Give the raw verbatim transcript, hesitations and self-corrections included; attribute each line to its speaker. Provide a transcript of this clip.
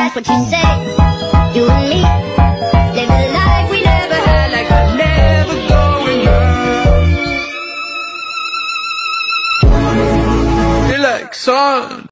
Speaker 1: that's what you say. You and me, living the life we never had, like I'm never going back.
Speaker 2: Relax, son.